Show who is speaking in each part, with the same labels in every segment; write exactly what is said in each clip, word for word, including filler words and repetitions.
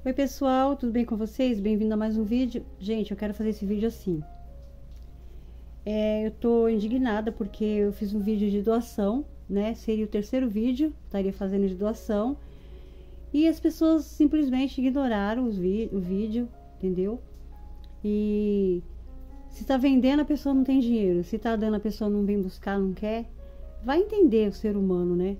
Speaker 1: Oi pessoal, tudo bem com vocês? Bem-vindo a mais um vídeo. Gente, eu quero fazer esse vídeo assim. É, eu tô indignada porque eu fiz um vídeo de doação, né? Seria o terceiro vídeo, estaria fazendo de doação. E as pessoas simplesmente ignoraram os vi o vídeo, entendeu? E se tá vendendo, a pessoa não tem dinheiro. Se tá dando, a pessoa não vem buscar, não quer. Vai entender o ser humano, né?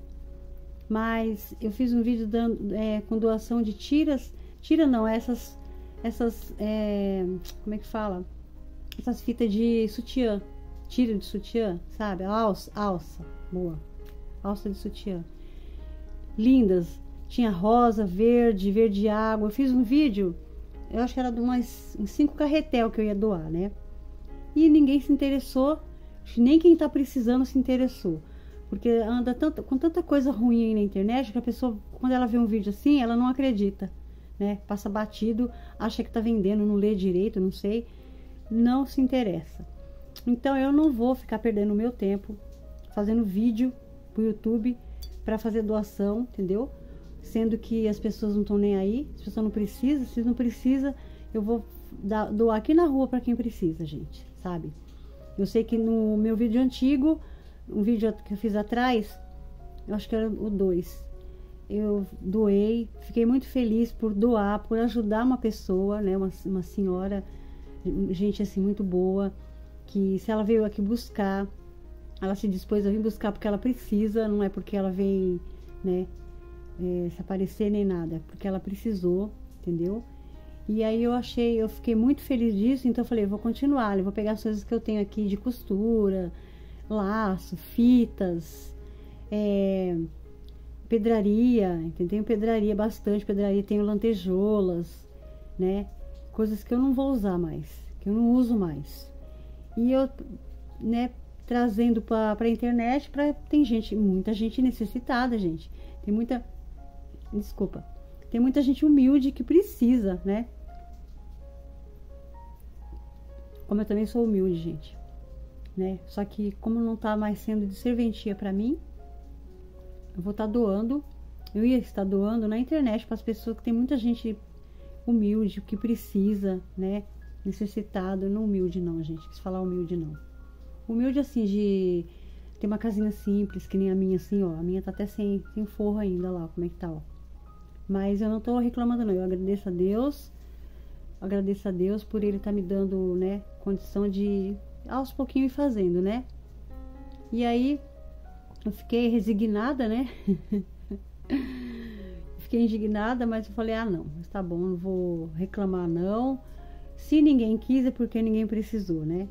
Speaker 1: Mas eu fiz um vídeo dando, é, com doação de tiras. Tira não, essas, essas, é, como é que fala? Essas fitas de sutiã, tira de sutiã, sabe? Alça, alça, boa, alça de sutiã. Lindas, tinha rosa, verde, verde água. Eu fiz um vídeo, eu acho que era de umas cinco carretel que eu ia doar, né? E ninguém se interessou, nem quem tá precisando se interessou. Porque anda tanto, com tanta coisa ruim aí na internet que a pessoa, quando ela vê um vídeo assim, ela não acredita. Né? Passa batido, acha que tá vendendo, não lê direito, não sei, não se interessa. Então eu não vou ficar perdendo o meu tempo fazendo vídeo pro YouTube para fazer doação, entendeu? Sendo que as pessoas não estão nem aí, as pessoas não precisam, se não precisa, eu vou dar, doar aqui na rua para quem precisa, gente, sabe? Eu sei que no meu vídeo antigo, um vídeo que eu fiz atrás, eu acho que era o dois. Eu doei, fiquei muito feliz por doar, por ajudar uma pessoa, né, uma, uma senhora, gente assim muito boa, que se ela veio aqui buscar, ela se dispôs a vir buscar porque ela precisa, não é porque ela vem, né, é, se aparecer nem nada, porque ela precisou, entendeu? E aí eu achei, eu fiquei muito feliz disso, então eu falei, eu vou continuar, eu vou pegar as coisas que eu tenho aqui de costura, laço, fitas, é... pedraria, entendeu? Tenho pedraria, bastante pedraria, tenho lantejoulas, né? Coisas que eu não vou usar mais, que eu não uso mais. E eu, né, trazendo para a internet, para tem gente, muita gente necessitada, gente. Tem muita, desculpa, tem muita gente humilde que precisa, né? Como eu também sou humilde, gente, né? Só que como não tá mais sendo de serventia para mim, eu vou estar doando, eu ia estar doando na internet para as pessoas, que tem muita gente humilde, que precisa, né, necessitado, não humilde não, gente, quis falar humilde não. Humilde assim, de ter uma casinha simples, que nem a minha assim, ó, a minha tá até sem, sem forro ainda lá, como é que tá, ó. Mas eu não tô reclamando não, eu agradeço a Deus, agradeço a Deus por Ele estar me dando, né, condição de aos pouquinhos ir fazendo, né. E aí eu fiquei resignada, né? Fiquei indignada, mas eu falei, ah não, mas tá bom, não vou reclamar não. Se ninguém quis é porque ninguém precisou, né?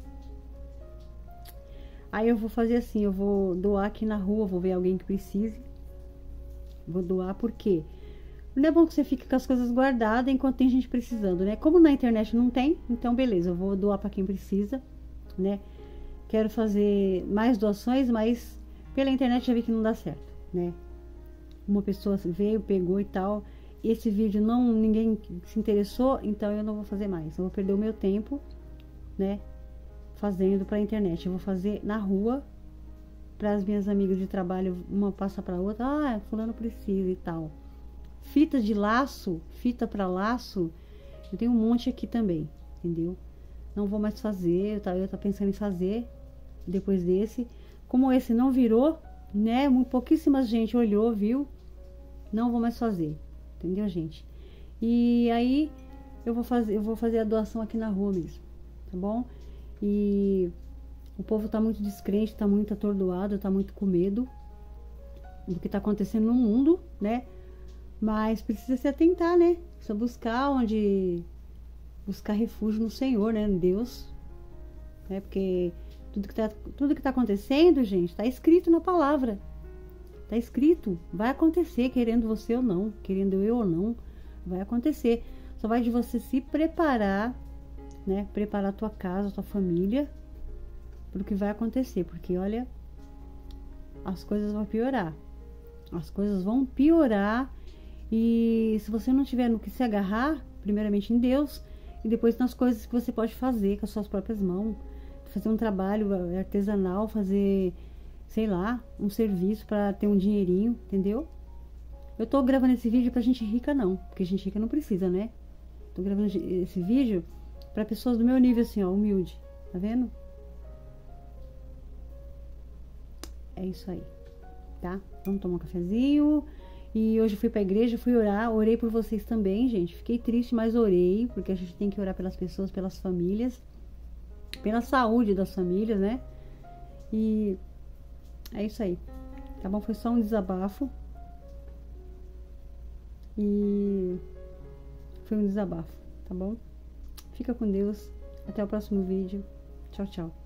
Speaker 1: Aí eu vou fazer assim, eu vou doar aqui na rua, vou ver alguém que precise. Vou doar porque não é bom que você fique com as coisas guardadas enquanto tem gente precisando, né? Como na internet não tem, então beleza, eu vou doar para quem precisa, né? Quero fazer mais doações, mas pela internet já vi que não dá certo, né? Uma pessoa veio, pegou e tal. Esse vídeo não, ninguém se interessou, então eu não vou fazer mais. Eu vou perder o meu tempo, né? Fazendo pra internet. Eu vou fazer na rua, para as minhas amigas de trabalho, uma passa pra outra. Ah, fulano precisa e tal. Fita de laço, fita pra laço, eu tenho um monte aqui também, entendeu? Não vou mais fazer, eu tá, eu tô pensando em fazer depois desse. Como esse não virou, né? Pouquíssima gente olhou, viu? Não vou mais fazer, entendeu, gente? E aí eu vou fazer, eu vou fazer a doação aqui na rua mesmo, tá bom? E o povo tá muito descrente, tá muito atordoado, tá muito com medo do que tá acontecendo no mundo, né? Mas precisa se atentar, né? Precisa buscar onde buscar refúgio no Senhor, né? Em Deus, né? Porque Tudo que, tá, tudo que tá acontecendo, gente, tá escrito na palavra. Tá escrito. Vai acontecer, querendo você ou não, querendo eu ou não, vai acontecer. Só vai de você se preparar, né? Preparar a tua casa, a tua família, pro que vai acontecer. Porque, olha, as coisas vão piorar. As coisas vão piorar. E se você não tiver no que se agarrar, primeiramente em Deus, e depois nas coisas que você pode fazer com as suas próprias mãos, fazer um trabalho artesanal, fazer, sei lá, um serviço para ter um dinheirinho, entendeu? Eu tô gravando esse vídeo pra gente rica não, porque gente rica não precisa, né? Tô gravando esse vídeo pra pessoas do meu nível assim, ó, humilde. Tá vendo? É isso aí, tá? Vamos tomar um cafezinho. E hoje eu fui pra igreja, fui orar, orei por vocês também, gente. Fiquei triste, mas orei, porque a gente tem que orar pelas pessoas, pelas famílias, pela saúde das famílias, né? E é isso aí, tá bom? Foi só um desabafo. E foi um desabafo, tá bom? Fica com Deus. Até o próximo vídeo. Tchau, tchau.